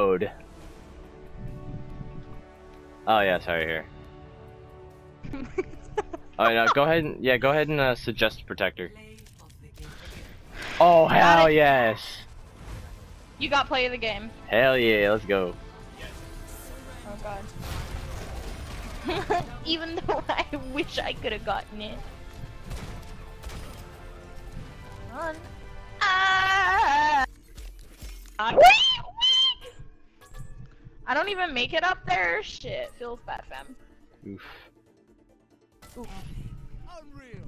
Ode. Oh yeah, sorry here. Oh no, go ahead and go ahead and suggest protector. Oh hell yes! You got play of the game. Hell yeah, let's go. Oh god. Even though I wish I could have gotten it. Come on. Ah! I don't even make it up there. Shit, feels bad, fam. Oof. Oof. Unreal.